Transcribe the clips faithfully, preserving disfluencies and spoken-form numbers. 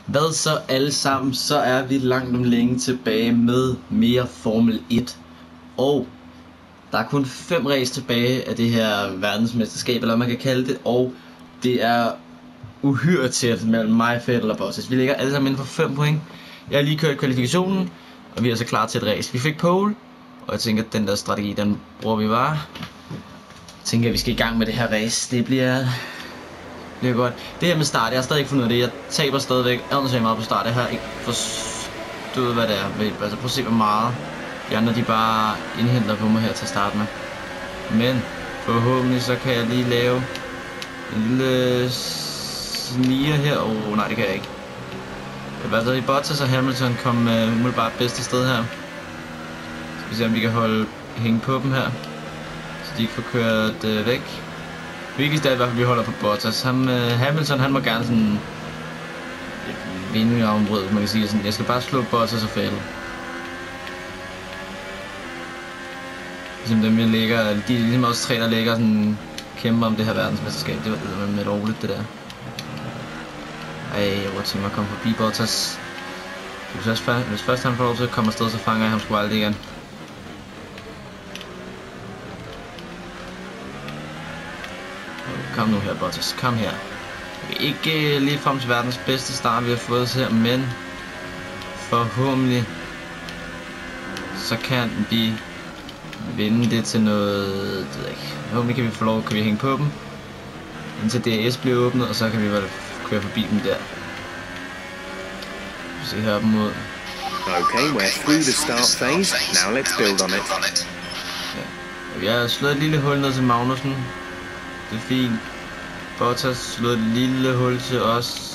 Hvad så alle sammen, så er vi langt om længe tilbage med mere Formel et. Og der er kun fem race tilbage af det her verdensmesterskab, eller hvad man kan kalde det. Og det er uhyre tæt mellem mig, Fettel og Bottas. Vi ligger alle sammen inden for fem point. Jeg har lige kørt kvalifikationen, og vi er så klar til et race. Vi fik pole, og jeg tænker at den der strategi, den bruger vi bare. Jeg tænker at vi skal i gang med det her race. Det bliver... Det er godt. Det her med start, jeg har stadig ikke fundet ud af det. Jeg taber stadigvæk alt meget på start. Jeg har ikke forstået hvad det er. Altså prøv at se hvor meget de andre de bare indhenter på mig her til at starte med. Men forhåbentlig så kan jeg lige lave en lille sniger her. Åh oh, nej, det kan jeg ikke. Hvad så i Bottas og Hamilton kom uh, umiddelbart bedste sted her. Skal vi se om vi kan holde hænge på dem her, så de ikke får kørt uh, væk. Vigtigst er i hvert fald, vi holder på Bottas. Han, uh, Hamilton, han må gerne sådan vinde i afbrød, man kan sige sådan. Jeg skal bare slå Bottas og Fettel. Ligesom dem, jeg ligger, de er ligesom også tre, der ligger sådan kæmper om det her verdensmesterskab. Det var med roligt, det der. Ej, jeg var til mig at komme forbi Bottas. Hvis først, hvis først han får lov til at komme afsted, så fanger jeg ham sgu aldrig igen. Kom nu her, Bottas. Kom her. Ikke lige frem til verdens bedste start, vi har fået her, men forhåbentlig så kan vi vinde det til noget, det ved jeg ikke. Forhåbentlig kan vi få lov, kan vi hænge på dem, indtil D R S bliver åbnet, og så kan vi vel køre forbi dem der. Så se her op mod. Okay, we're through the start phase. Now let's build on it. Ja. Vi har slået et lille hul ned til Magnussen. Det er fint. Bottas slået et lille hul til os.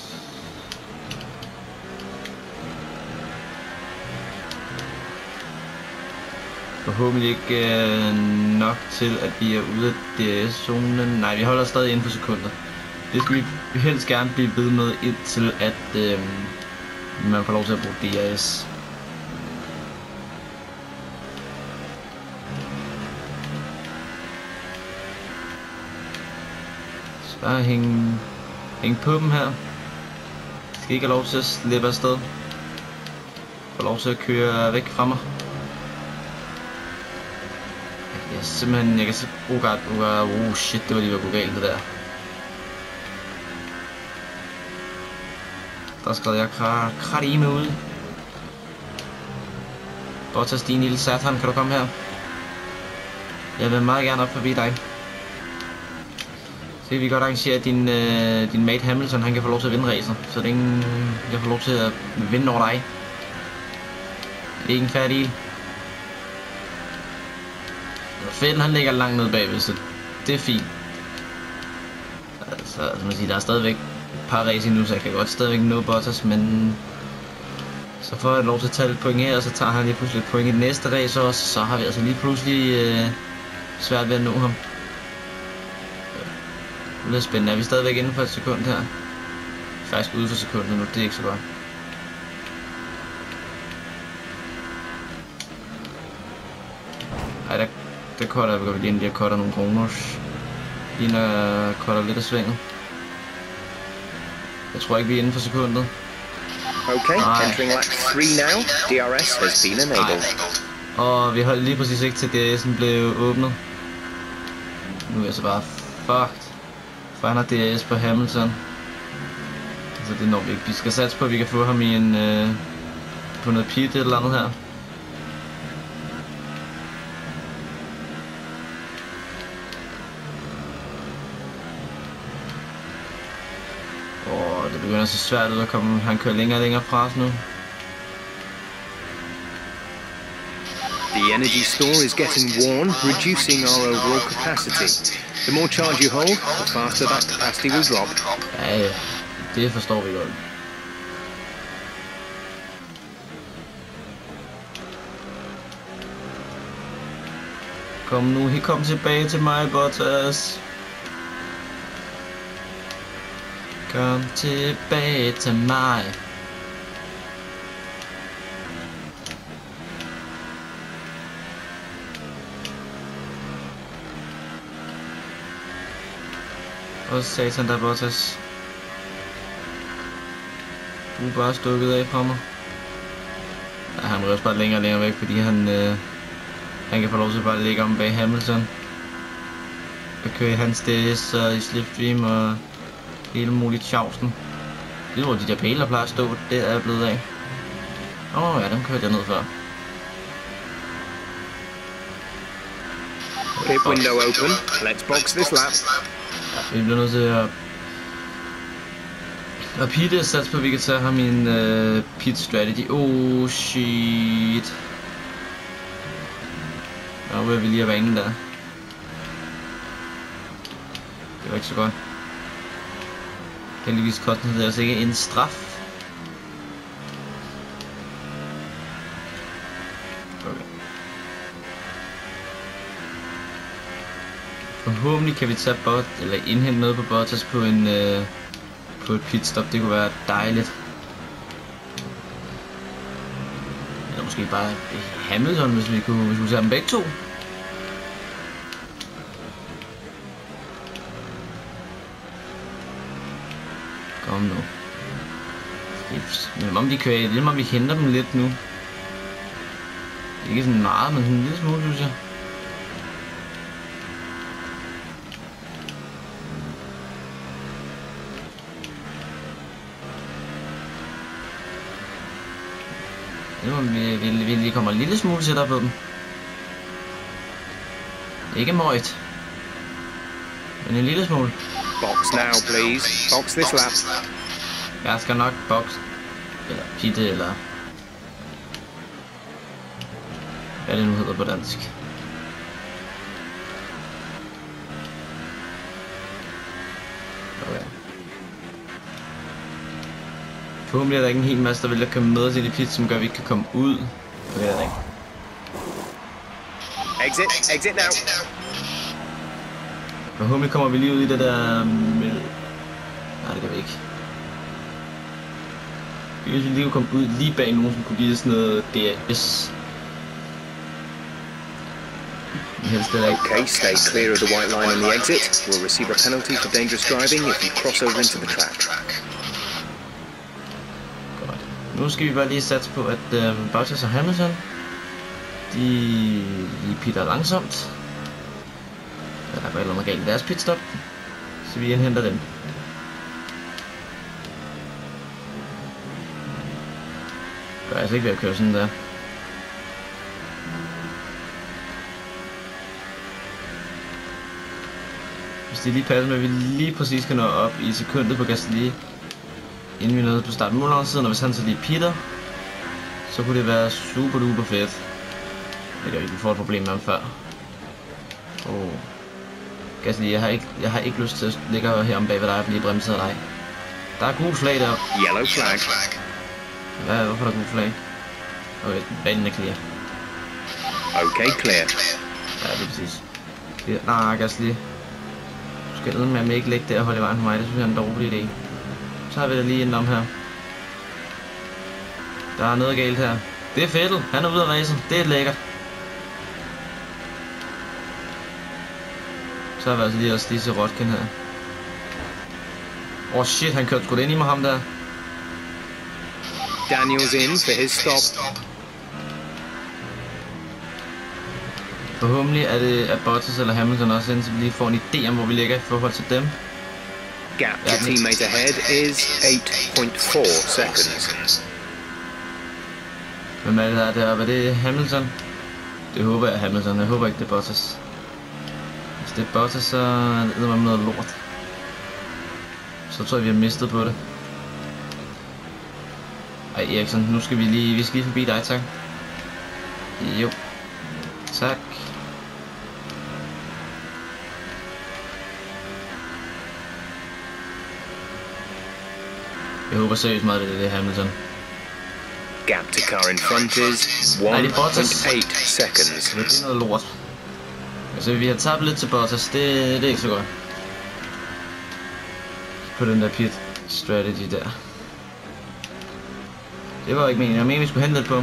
Forhåbentlig ikke øh, nok til at vi er ude af D R S-zonen. Nej, vi holder stadig inden for sekunder. Det skal vi helst gerne blive ved med indtil at øh, man får lov til at bruge D R S. Så bare hænge, hænge på dem her. Skal ikke have lov til at slippe afsted. Få lov til at køre væk fra mig. Jeg kan simpelthen, jeg kan se, oh god, oh god, oh shit, det var lige ved at gå galt det der. Der skrev jeg kratime ud. Bottas, din lille satan, kan du komme her? Jeg vil meget gerne op forbi dig. Så vi kan godt arrangere, at din, øh, din mate Hamilton, han kan få lov til at vinde racet. Så det er ingen, jeg får lov til at vinde over dig. Det er ikke en færdig. Fettel, han ligger langt nede bagved, så det er fint. Altså, altså man siger, der er stadigvæk et par race endnu, så jeg kan godt stadigvæk nå Bottas, men så får jeg lov til at tage lidt point her, og så tager han lige pludselig et point i det næste race også, så har vi altså lige pludselig øh, svært ved at nå ham. Det er lidt spændende. Er vi stadigvæk inden for et sekund her? Faktisk ude for sekundet nu, det er ikke så godt. Ej, der, der cutter vi godt lige ind, jeg cutter nogle kroner. Lige når jeg cutter lidt af svinget. Jeg tror ikke vi er inden for sekundet. Okay, entering lap three now. D R S has been enabled. Og vi holdt lige præcis ikke til D R S'en blev åbnet. Nu er jeg så bare fucked. For han har D R S på Hamilton. Så det når vi ikke. Vi skal satse på at vi kan få ham i en øh, på noget pit eller andet her. Åh, det begynder så svært ud at komme. Han kører længere og længere fra os nu. The energy store is getting worn, reducing our overall capacity. The more charge you hold, the faster that capacity will drop. Ja, ja. Det forstår vi godt. Kom nu, he kom tilbage til mig, Bottas. Kom tilbage til mig. Og satan der Bottas. Du er bare stukket af fra mig. Ja, han ryger også bare længere og længere væk, fordi han, øh, han kan få lov til bare at ligge om bag Hamilton. Og køre i hans D S og i Slipstream og hele muligt tjavsen. Det er hvor de der pæle, der plejer at stå, det er jeg blevet af. Åh oh, ja, dem kørte jeg ned før. Pit window open. Let's box this lap. Vi bliver nødt til at... Og Pete satser på, at vi kan tage ham i en uh, pit strategy. Oh shit. Nå, hvor er vi lige af vanen der. Det var ikke så godt. Heldigvis kostede det altså ikke en straf. Okay. Forhåbentlig kan vi tage bot, eller indhente noget på Bottas på en øh, på et pitstop. Det kunne være dejligt. Eller måske bare Hamilton, hvis vi kunne, hvis vi kunne tage dem begge to. Kom nu. Men om de kører, det er om vi henter dem lidt nu. Ikke sådan meget, men sådan en lille smule, synes jeg. Det må vi, vi, vi lige kommer en lille smule tættere på dem. Ikke møjt. Men en lille smule. Box now, please. Box this lap. Jeg skal nok box. Eller pitte, eller... hvad det nu hedder på dansk. Okay. Forhåbentlig er der ikke en hel masse, der vil at komme med til det pit, som gør, at vi ikke kan komme ud. Det er det ikke. Exit, exit now. Forhåbentlig kommer vi lige ud i det der... Med... nej, det kan vi ikke. Hvis vi lige kunne komme ud lige bag nogen, som kunne give sådan noget D S. Okay, stay clear of the white line on the exit. We'll receive a penalty for dangerous driving if you cross over into the track. Godt. Nu skal vi bare lige satse på, at øh, Bottas og Hamilton, de lige pitter langsomt. Ja, der går et eller andet galt i deres pitstop, så vi indhenter dem. Jeg er altså ikke ved at køre sådan der. Hvis det lige passer med, at vi lige præcis kan nå op i sekundet på Gasly, inden vi nåede på starten målsiden, og hvis han så lige pitter, så kunne det være super duper fedt. Det gør ikke, vi får et problem med ham før. Oh. Gasly, jeg har ikke, jeg har ikke lyst til at ligge her om bag ved dig og blive bremset af dig. Der er gul flag der. Yellow flag. Hvad, hvorfor er der gul flag? Okay, banen er clear. Okay, clear. Ja, det er præcis. Clear. Nej, Gasly. Du skal med at ikke ligge der og holde i vejen for mig. Det synes jeg er en dårlig idé. Så har vi da lige ind om her. Der er noget galt her. Det er Vettel. Han er ude af racen. Det er lækkert. Så har vi altså lige også disse Rotkin her. Åh oh shit, han kørte sgu da ind i mig ham der. Daniel's in for his stop. Forhåbentlig er det at Bottas eller Hamilton også ind, så vi lige får en idé om, hvor vi ligger i forhold til dem. Gap to teammate ahead is eight point four seconds. Hvem er det der deroppe? Er det Hamilton? Det håber jeg Hamilton. Jeg håber ikke det er Bottas. Hvis det er Bottas, så er det med noget lort. Så tror jeg vi har mistet på det. Ej Eriksson, nu skal vi lige, vi skal lige forbi dig, tak. Jo. Tak. Jeg håber seriøst meget, det er det Hamilton. Gap to car in front is one point eight seconds. Det er noget lort. Altså vi har tabt lidt til Bottas, det, det er ikke så godt. På den der pit strategy der. Det var ikke meningen, jeg mener vi skulle hente lidt på.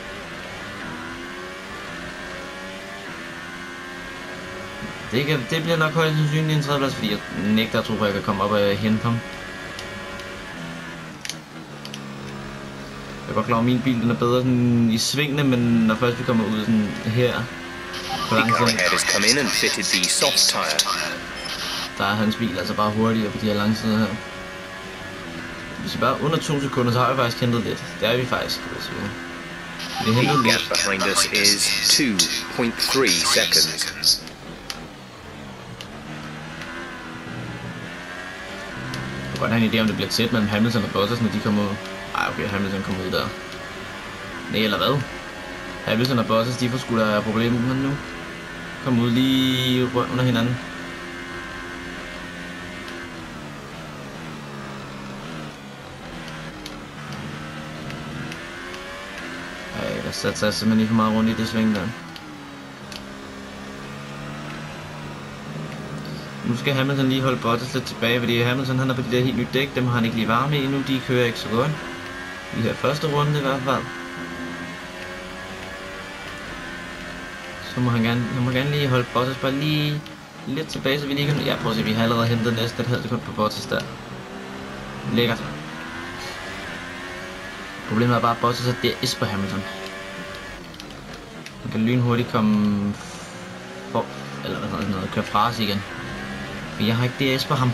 Det, kan, det bliver nok højst sandsynligt en tredjeplads, fordi jeg nægter at tro på, at jeg kan komme op og hente ham. Jeg er godt klar over, at min bil den er bedre sådan i svingene, men når først vi kommer ud sådan her på langsiden, der er hans bil altså bare hurtigere på de her langsider her. Hvis vi bare under to sekunder, så har vi faktisk hentet lidt. Det er vi faktisk. Vi har hentet lidt. Behind us is two point three seconds. Jeg kan godt have en idé om det bliver tæt mellem Hamilton og Bottas, når de kommer ud. Ej, okay, Hamilton kommer ud der. Nej, eller hvad? Hamilton og Bottas, de får sgu da problemer med nu. Kommer ud lige under hinanden. Ej, der satte sig simpelthen lige for meget rundt i det sving der. Nu skal Hamilton lige holde Bottas lidt tilbage, fordi Hamilton han er på de der helt nye dæk, dem har han ikke lige varme i endnu, de kører ikke så godt. I her første runde i hvert fald. Så må han gerne, han må gerne lige holde Bottas bare lige lidt tilbage, så vi lige kan... Ja, prøv at se, vi har allerede hentet næsten et halvt sekund på Bottas der. Lækkert. Problemet er bare, at Bottas er D R S på Hamilton. Han kan lynhurtigt komme for... Eller hvad sådan noget, køre fra os igen. For jeg har ikke D R S på ham.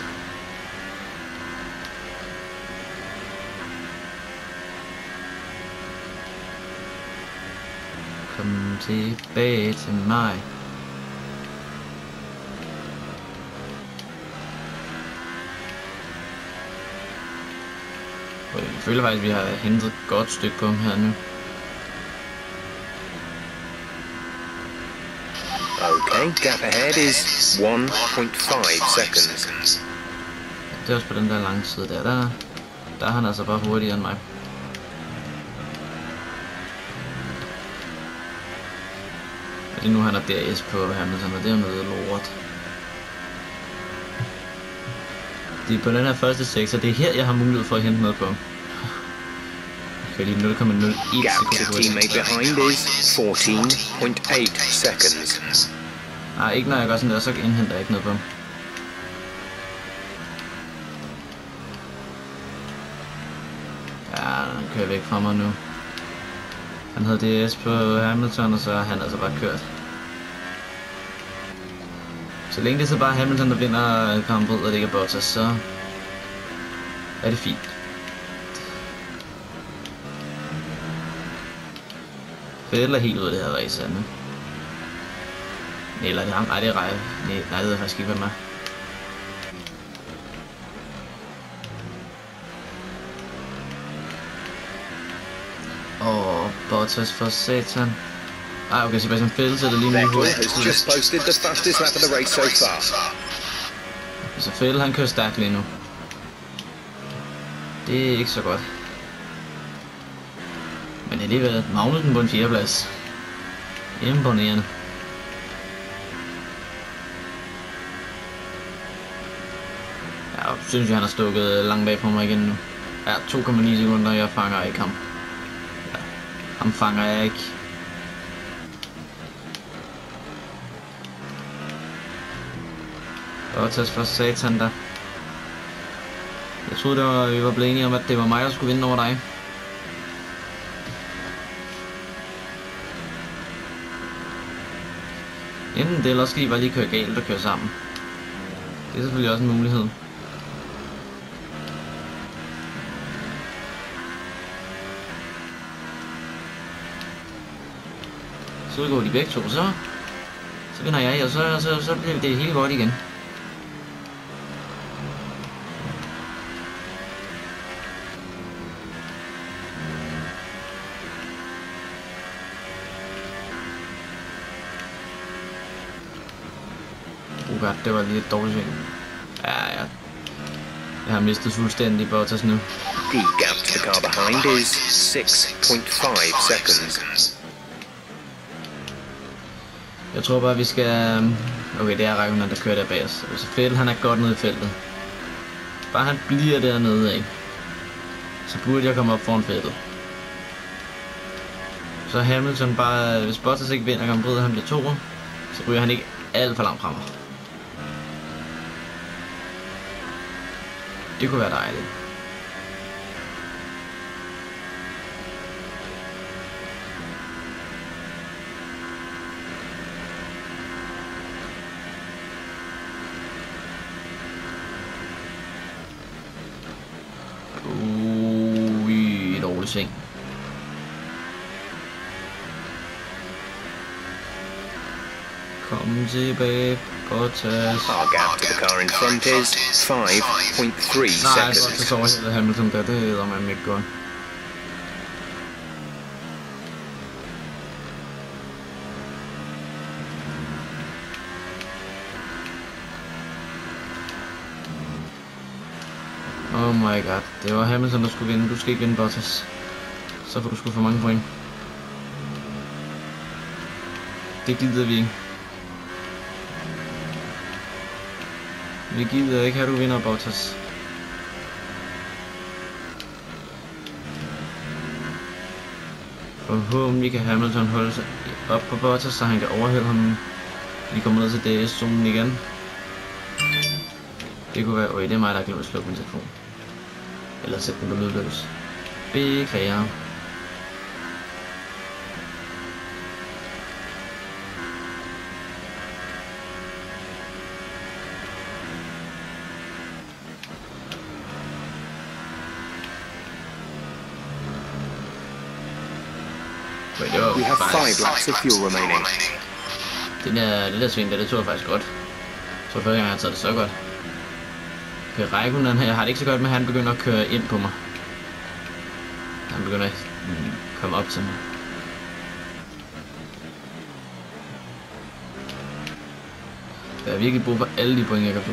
Kom tilbage til mig. Jeg føler faktisk, at vi har hentet et godt stykke på ham her nu. Okay, gap ahead is one point five seconds. Det er også på den der lange side der. Der, der er han altså bare hurtigere end mig. Og det er nu han er D R S på Hamilton, og det er jo noget lort. Det er på den her første sektor, det er her jeg har mulighed for at hente noget på. Okay, lige nul komma nul en sekunder. Gap to teammate behind is fourteen point eight seconds. Nej, ikke når jeg gør sådan der, så indhenter jeg ikke noget på ham. Ja, han kører væk fra mig nu. Han havde D S på Hamilton, og så er han altså bare kørt. Så længe det så bare Hamilton, der vinder kampet, og det ikke er Bottas, så er det fint. Vettel er helt ude af det her race her nu. Eller det er ham, nej det er Rej. Nej, nej, det ved jeg faktisk ikke, hvad med. Åh, oh, Bottas for satan. Ej, okay, Sebastian Vettel sætter lige nu hurtigt. Just posted the fastest lap of the race so far. Så Vettel han kører stærkt lige nu. Det er ikke så godt. Men alligevel, Magnussen på en fjerdeplads. Imponerende. Jeg synes, han har stukket langt bag på mig igen nu. Ja, to komma ni sekunder, jeg fanger ikke ham. Ja, ham fanger jeg ikke. Bottas for satan der. Jeg troede, det var, vi var blevet enige om, at det var mig, der skulle vinde over dig. Enten det, eller skal I bare lige køre galt og køre sammen. Det er selvfølgelig også en mulighed. Så går de begge to, så så vinder jeg, og så, så, så bliver det helt godt igen. Oh god, det var lige et dårligt sving. Ja, ja. Jeg har mistet fuldstændig Bottas nu. The gap to the car behind is six point five seconds. Jeg tror bare, vi skal... Okay, det er Raikkonen, der kører der bag os. Så Vettel, han er godt nede i feltet. Bare han bliver dernede af, så burde jeg komme op foran Vettel. Så Hamilton bare... Hvis Bottas ikke vinder Grand Prix, han bliver toer, så ryger han ikke alt for langt frem. Det kunne være dejligt. sving. Kom tilbage, Bottas. Our gap to the car in front is five point three Nej, seconds. Bottas over hele Hamilton der, det hedder man ikke godt. Oh my god, det var Hamilton der skulle vinde, du skal ikke vinde Bottas. Så får du sgu for mange point. Det gider vi ikke. Vi gider ikke have, du vinder Bottas. Forhåbentlig kan Hamilton holde sig op på Bottas, så han kan overhælde ham. Vi kommer ned til D S-zonen igen. Det kunne være... Øj, det er mig, der har glemt at slukke min telefon. Eller sætte den på lydløs. Beklager. Wait, det var We have faktisk... five laps of fuel remaining. Det der, det der sving der, det tog jeg faktisk godt. Jeg tror første gang, jeg har taget det så godt. Okay, Raikkonen her, jeg har det ikke så godt med, at han begynder at køre ind på mig. Han begynder at komme op til mig. Jeg har virkelig brug for alle de point, jeg kan få.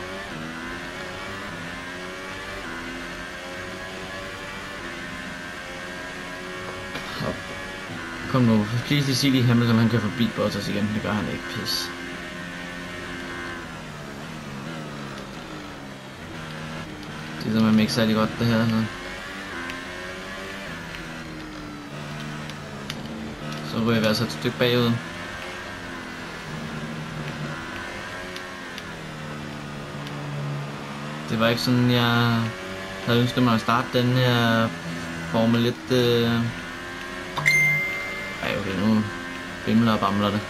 Kom nu, please lige sige lige Hamilton, han kører forbi Bottas igen. Det gør han ikke, pis. Det er simpelthen ikke særlig godt det her. Så ryger vi altså et stykke bagud. Det var ikke sådan, jeg havde ønsket mig at starte den her Formel et. Øh... Ej, okay, nu bimler og bamler det.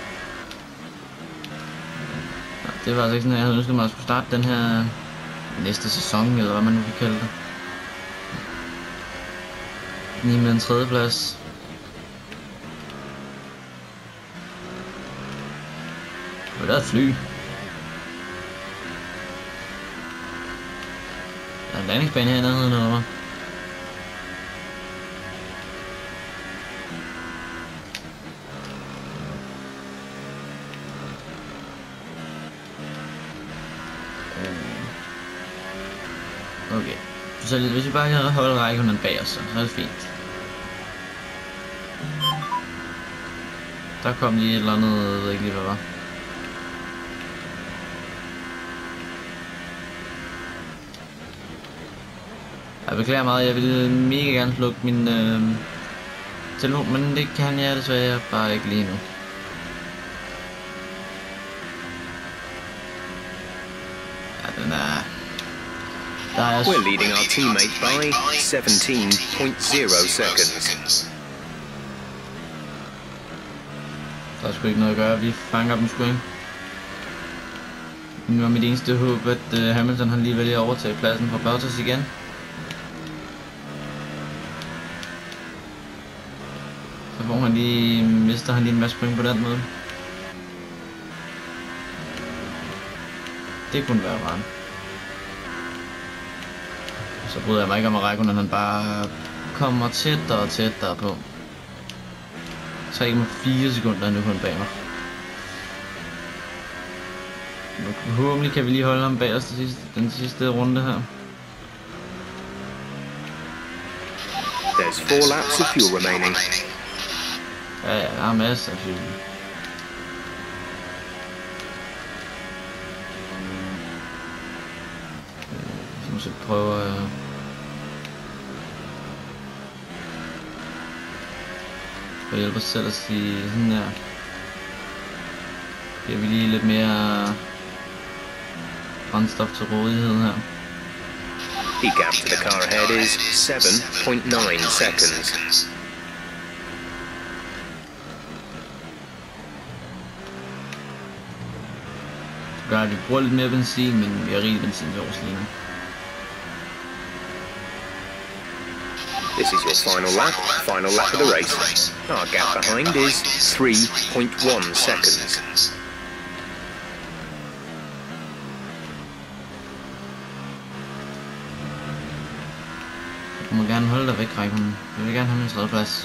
Ja, det var altså ikke sådan, jeg havde ønsket mig at skulle starte den her næste sæson, eller hvad man nu kan kalde det. Lige med en tredjeplads. Det var et fly. Der er en landingsbane her i nærheden, eller hvad? Okay, så hvis vi bare kan holde Raikkonen bag os, så er det fint. Der kom lige et eller andet, jeg ved ikke lige hvad var. Jeg beklager meget, jeg ville mega gerne slukke min øh, telefon, men det kan jeg desværre bare ikke lige nu. Ja, den er... Der er... We're leading our teammate by seventeen point zero seconds. Der er sgu ikke noget at gøre, vi fanger dem sgu ikke. Nu er mit eneste håb, at uh, Hamilton han lige vælger at overtage pladsen fra Bottas igen. Så får han lige, mister han lige en masse point på den måde. Det kunne være rart. Så bryder jeg mig ikke om at Raikkonen, han bare kommer tættere og tættere på. tre komma fire sekunder nu kun bag mig. Forhåbentlig kan vi lige holde ham bag os den sidste, den sidste runde her. There's four laps of fuel remaining. Ja, ja, der er masser af fuel. Så må jeg prøve at... For at hjælpe os selv at sige sådan her. Giver vi lige lidt mere brændstof til rådighed her. The gap to the car ahead is seven point nine seconds. Det gør, at vi bruger lidt mere benzin, men vi har rigelig benzin til års lige nu. This is your final lap, final lap of the race. Our gap behind is three point one seconds. Du må gerne holde dig væk, Raikkonen. Jeg vil gerne have min tredje plads.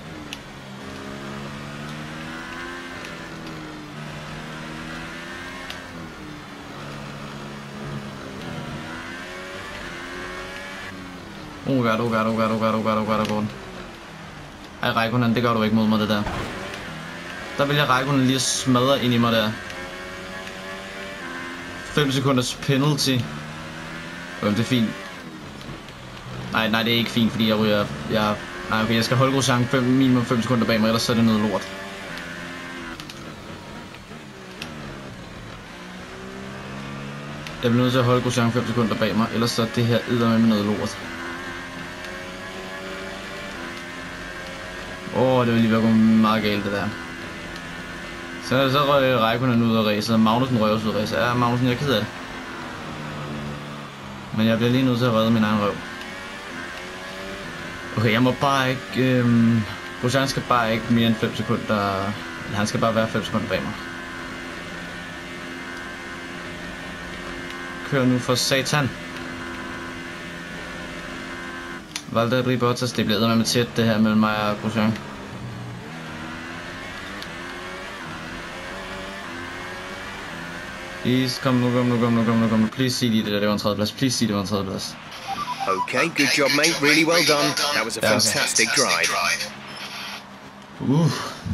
Oh god, oh god, oh god, oh god, oh god, oh god, oh god. Ej, Raikkonen, det gør du ikke mod mig, det der. Der vil jeg Raikkonen lige smadre ind i mig der. fem sekunders penalty. Jamen, det er fint. Nej, nej, det er ikke fint, fordi jeg ryger... Jeg, nej, okay, jeg skal holde Grosjean fem, minimum fem sekunder bag mig, ellers så er det noget lort. Jeg bliver nødt til at holde Grosjean fem sekunder bag mig, ellers så er det her eddermame med noget lort. Åh, oh, det vil lige være gået meget galt, det der. Så, så røg Raikkonen ud af racet, og Magnussen røg også ud af racet. Ja, Magnussen, jeg er ked af det. Men jeg bliver lige nødt til at redde min egen røv. Okay, jeg må bare ikke... Øhm, Grosjean skal bare ikke mere end fem sekunder... Han skal bare være fem sekunder bag mig. Kør nu for satan. Valtteri Bottas, det bliver med tæt det her mellem mig og Grosjean. Please, kom nu, kom nu, kom nu, kom nu, kom nu. Please sig lige det der, det var en tredjeplads. Please sig det var en tredjeplads. Okay, good job, mate. Really well done. That was a fantastic drive. Uh.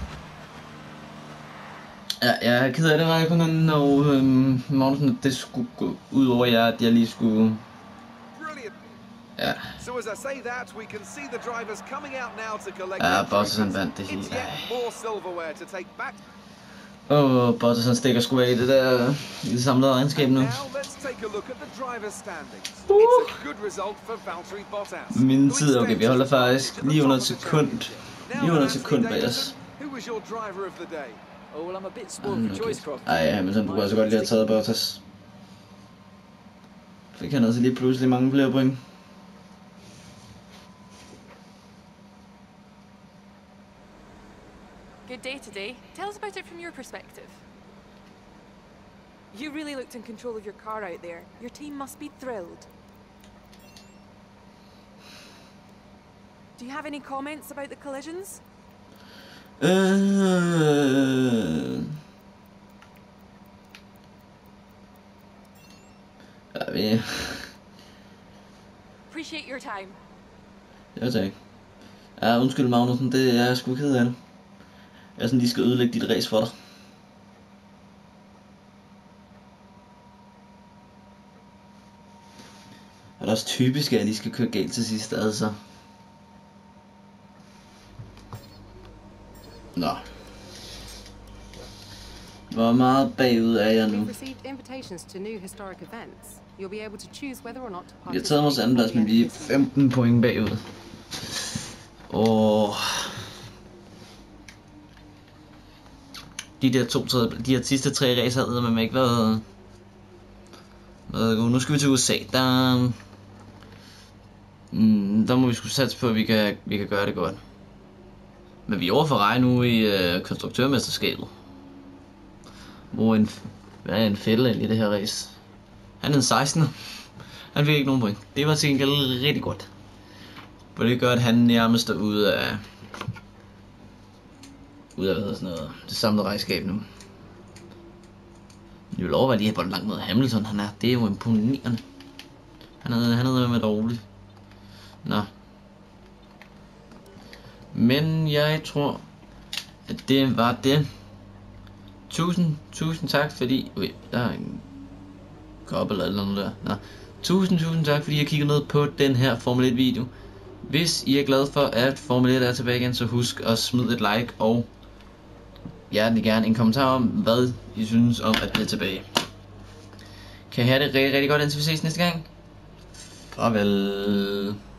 Ja, jeg er ked af det, Raikkonen, og øhm, Magnussen, det skulle gå ud over jer, at jeg lige skulle... Ja. Ja, Bottas han vandt det hele. Åh, oh, Bottas han stikker sgu af i det der i det samlede regnskab nu. Uh. Min tid, okay, vi holder faktisk lige under et sekund. Lige under et sekund bag os. Mm, okay. Ej, Hamilton kunne altså godt lige have taget Bottas. Fik han altså lige pludselig mange flere point. Good day today. Tell us about it from your perspective. You really looked in control of your car out there. Your team must be thrilled. Do you have any comments about the collisions? Uh... Ja, vi... Appreciate your time. Ja, tak. Ja, undskyld Magnussen, det er jeg sgu ked af det. Jeg er sådan, de skal ødelægge dit race for dig. Og det er også typisk, at de skal køre galt til sidst, altså. Nå. Hvor meget bagud er jeg nu? Vi har taget vores anden plads, men vi er femten point bagud. Åh. De der to, tre, de her sidste tre racer havde man ikke været, været gode. Nu skal vi til U S A. Der, mm, der må vi sgu satse på, at vi kan, vi kan gøre det godt. Men vi er over Ferrari nu i øh, konstruktørmesterskabet. Hvor en, hvad er en fælde i det her race? Han er en sekstende. Han fik ikke nogen point. Det var til gengæld rigtig godt. For det gør, at han nærmest er ude af... Ude af hvad sådan noget, det samlede regnskab nu. Jeg vil overveje lige, hvor langt ned Hamilton han er. Det er jo imponerende. Han er, han er med dårligt. Nå. Men jeg tror, at det var det. Tusind, tusind tak fordi... Okay, der er en kop eller noget der. Nå. Tusind, tusind tak fordi I har kigget ned på den her Formel et video. Hvis I er glade for at Formel et er tilbage igen, så husk at smide et like og hjertelig gerne en kommentar om, hvad I synes om at blive tilbage. Kan I have det rigtig, rigtig godt, indtil vi ses næste gang. Farvel.